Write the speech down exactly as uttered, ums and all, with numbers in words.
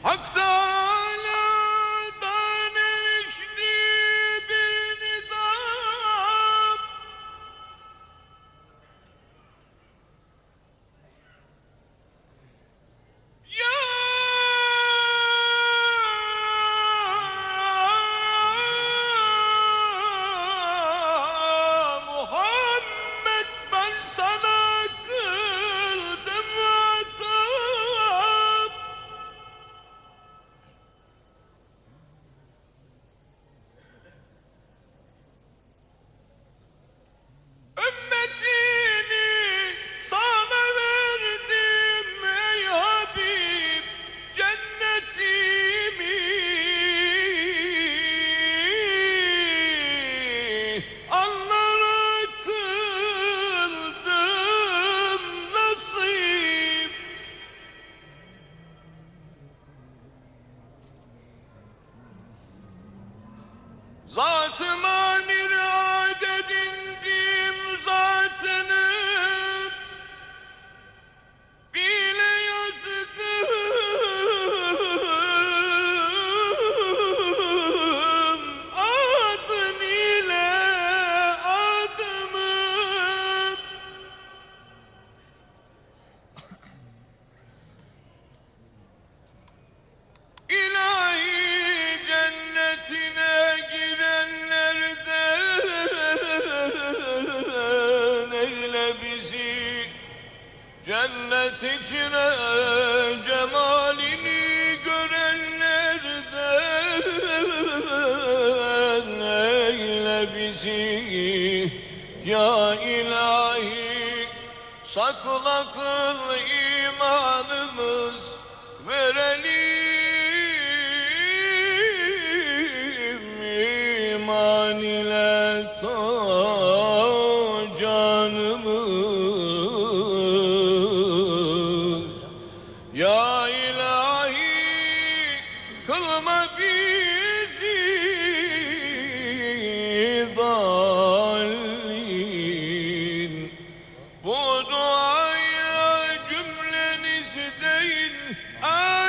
Hak Teâlâ'dan erişti bir nidam, ya Muhammed, ben sana kıldım hatap. Ümmetini sana verdim ey Habib, cennetimi Allah'a kıldım nasip. Zatıma mürad edindim zatını, bile yazdım adın ile adımı. İlahi cennetine girenlerden eyle bizi, cennet içine cemalini görenlerden eyle bizi. Ya ilahi, sakla kıl imanımız, verelim iman ile ta canımız. Ya ilahi, kılma bizi dallin. Bu duaya cümleniz değil,